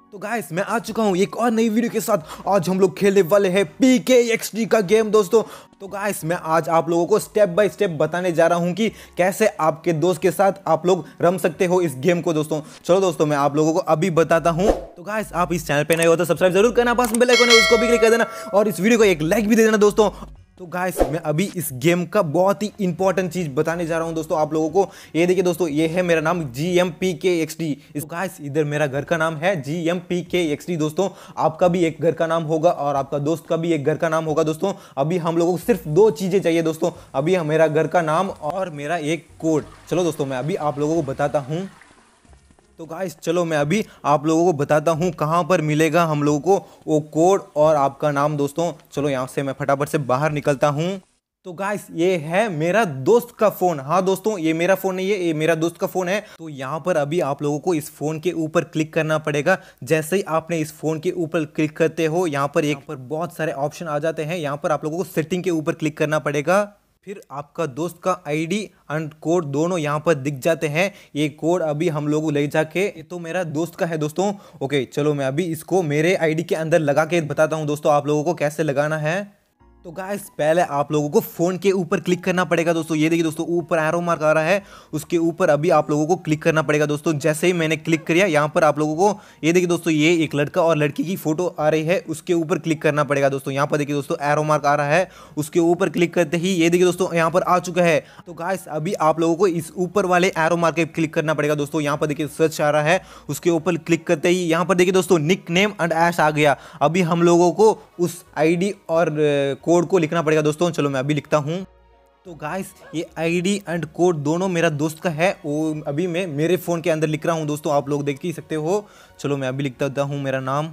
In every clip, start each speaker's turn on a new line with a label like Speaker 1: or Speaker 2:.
Speaker 1: तो गाइस मैं आ चुका हूँ एक और नई वीडियो के साथ। आज हम लोग खेलने वाले हैं PKXD का गेम दोस्तों। तो गाइस मैं आज आप लोगों को स्टेप बाय स्टेप बताने जा रहा हूँ कि कैसे आपके दोस्त के साथ आप लोग रम सकते हो इस गेम को दोस्तों। चलो दोस्तों मैं आप लोगों को अभी बताता हूँ। तो गाइस आप इस चैनल पे नए हो तो सब्सक्राइब जरूर करना, पास में बेल आइकन है उसको भी क्लिक कर देना और इस वीडियो को एक लाइक भी दे देना दोस्तों। तो गाइस मैं अभी इस गेम का बहुत ही इंपॉर्टेंट चीज बताने जा रहा हूं दोस्तों आप लोगों को। ये देखिए दोस्तों, ये है मेरा नाम GMPKXD। इस गाइस इधर मेरा घर का नाम है GMPKXD दोस्तों। आपका भी एक घर का नाम होगा और आपका दोस्त का भी एक घर का नाम होगा दोस्तों। अभी हम लोगों को सिर्फ दो चीजें चाहिए दोस्तों, अभी मेरा घर का नाम और मेरा एक कोड। चलो दोस्तों मैं अभी आप लोगों को बताता हूँ। तो गाइस चलो मैं अभी आप लोगों को बताता हूँ कहाँ पर मिलेगा हम लोगों को वो कोड और आपका नाम दोस्तों। चलो यहाँ से मैं फटाफट से बाहर निकलता हूँ। तो गाइस ये है मेरा दोस्त का फोन। हाँ दोस्तों ये मेरा फोन नहीं है, ये मेरा दोस्त का फोन है। तो यहाँ पर अभी आप लोगों को इस फोन के ऊपर क्लिक करना पड़ेगा। जैसे ही आपने इस फोन के ऊपर क्लिक करते हो यहाँ पर एक पर बहुत सारे ऑप्शन आ जाते हैं। यहाँ पर आप लोगों को सेटिंग के ऊपर क्लिक करना पड़ेगा। फिर आपका दोस्त का आईडी एंड कोड दोनों यहाँ पर दिख जाते हैं। ये कोड अभी हम लोग ले जाके, ये तो मेरा दोस्त का है दोस्तों। ओके चलो मैं अभी इसको मेरे आईडी के अंदर लगा के बताता हूँ दोस्तों आप लोगों को कैसे लगाना है। तो गाइस पहले आप लोगों को फोन के ऊपर क्लिक करना पड़ेगा दोस्तों। ये देखिए दोस्तों ऊपर एरो मार्क आ रहा है, उसके ऊपर अभी आप लोगों को क्लिक करना पड़ेगा दोस्तों। जैसे ही मैंने क्लिक किया यहाँ पर आप लोगों को ये देखिए दोस्तों, ये एक लड़का और लड़की की फोटो आ रही है, उसके ऊपर क्लिक करना पड़ेगा दोस्तों। यहाँ पर देखिए दोस्तों एरो मार्क आ रहा है, उसके ऊपर क्लिक करते ही ये देखिए दोस्तों यहाँ पर आ चुका है। तो गाइस अभी आप लोगों को इस ऊपर वाले एरो मार्क पे क्लिक करना पड़ेगा दोस्तों। यहाँ पर देखिए सर्च आ रहा है, उसके ऊपर क्लिक करते ही यहाँ पर देखिए दोस्तों निक नेम एंड ऐश आ गया। अभी हम लोगों को उस आईडी और कोड को लिखना पड़ेगा दोस्तों। चलो मैं अभी लिखता हूँ। तो गाइस ये आईडी एंड कोड दोनों मेरा दोस्त का है, वो अभी मैं मेरे फ़ोन के अंदर लिख रहा हूँ दोस्तों, आप लोग देख ही सकते हो। चलो मैं अभी लिखता हूँ मेरा नाम।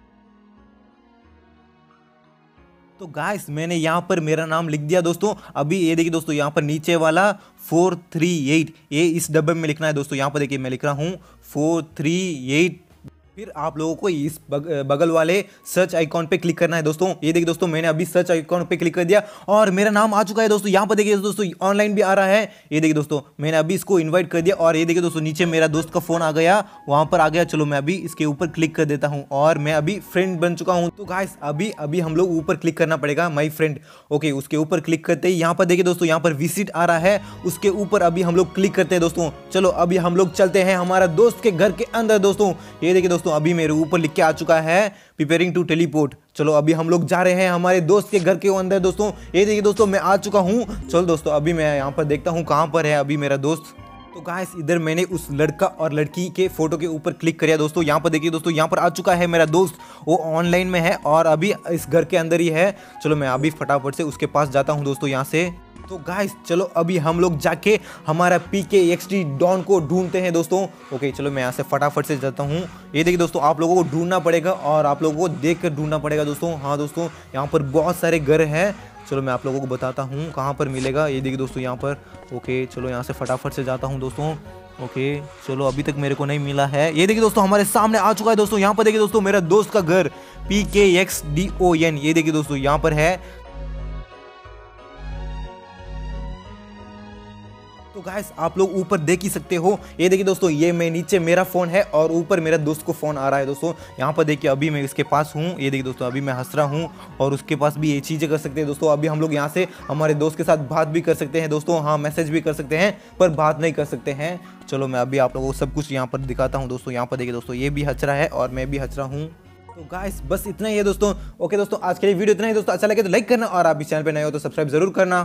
Speaker 1: तो गाइस मैंने यहाँ पर मेरा नाम लिख दिया दोस्तों। अभी ये देखिए दोस्तों यहाँ पर नीचे वाला 438 ये इस डब्बे में लिखना है दोस्तों। यहाँ पर देखिए मैं लिख रहा हूँ 438। फिर आप लोगों को इस बगल वाले सर्च आइकॉन पे क्लिक करना है दोस्तों। ये देखिए दोस्तों मैंने अभी सर्च आइकॉन पे क्लिक कर दिया और मेरा नाम आ चुका है दोस्तों। यहाँ पर देखिए दोस्तों ऑनलाइन भी आ रहा है। ये देखिए दोस्तों मैंने अभी इसको इनवाइट कर दिया और ये देखिए दोस्तों नीचे मेरा दोस्त का फोन आ गया, वहां पर आ गया। चलो मैं अभी इसके ऊपर क्लिक कर देता हूँ और मैं अभी फ्रेंड बन चुका हूँ। तो गाइस अभी अभी हम लोग ऊपर क्लिक करना पड़ेगा माई फ्रेंड। ओके उसके ऊपर क्लिक करते ही यहाँ पर देखिए दोस्तों यहाँ पर विजिट आ रहा है, उसके ऊपर अभी हम लोग क्लिक करते हैं दोस्तों। चलो अभी हम लोग चलते हैं हमारा दोस्त के घर के अंदर दोस्तों। ये देखिए दोस्तों अभी मेरे ऊपर लिख के आ चुका है प्रिपेयरिंग टू टेलीपोर्ट। चलो अभी हम लोग जा रहे हैं हमारे दोस्त के घर के अंदर दोस्तों। ये देखिए दोस्तों मैं आ चुका हूँ। चलो दोस्तों अभी मैं यहाँ पर देखता हूँ कहाँ पर है अभी मेरा दोस्त। तो गाइस इधर मैंने उस लड़का और लड़की के फोटो के ऊपर क्लिक किया दोस्तों। यहाँ पर देखिए दोस्तों यहाँ पर आ चुका है मेरा दोस्त, वो ऑनलाइन में है और अभी इस घर के अंदर ही है। चलो मैं अभी फटाफट से उसके पास जाता हूँ दोस्तों यहाँ से। तो गाइस चलो अभी हम लोग जाके हमारा PKXD डॉन को ढूंढते हैं दोस्तों। ओके चलो मैं यहाँ से फटाफट से जाता हूँ। ये देखिए दोस्तों आप लोगों को ढूंढना पड़ेगा और आप लोगों को देख कर ढूंढना पड़ेगा दोस्तों। हाँ दोस्तों यहाँ पर बहुत सारे घर हैं। चलो मैं आप लोगों को बताता हूँ कहाँ पर मिलेगा। ये देखिए दोस्तों यहाँ पर। ओके चलो यहाँ से फटाफट से जाता हूँ दोस्तों। ओके चलो अभी तक मेरे को नहीं मिला है। ये देखिए दोस्तों हमारे सामने आ चुका है दोस्तों। यहाँ पर देखिए दोस्तों मेरा दोस्त का घर PKXDON ये देखिए दोस्तों यहाँ पर है। तो गाइस आप लोग ऊपर देख ही सकते हो, ये देखिए दोस्तों ये मैं नीचे मेरा फ़ोन है और ऊपर मेरा दोस्त को फ़ोन आ रहा है दोस्तों। यहाँ पर देखिए अभी मैं इसके पास हूँ। ये देखिए दोस्तों अभी मैं हंस रहा हूँ और उसके पास भी ये चीज़ें कर सकते हैं दोस्तों। अभी हम लोग यहाँ से हमारे दोस्त के साथ बात भी कर सकते हैं दोस्तों। हाँ मैसेज भी कर सकते हैं पर बात नहीं कर सकते हैं। चलो मैं अभी आप लोगों को सब कुछ यहाँ पर दिखाता हूँ दोस्तों। यहाँ पर देखिए दोस्तों ये भी हंस रहा है और मैं भी हंस रहा हूँ। तो गाइस बस इतना ही है दोस्तों। ओके दोस्तों आज के लिए वीडियो इतना ही दोस्तों। अच्छा लगे तो लाइक करना और आप इस चैनल पर नए हो तो सब्सक्राइब जरूर करना।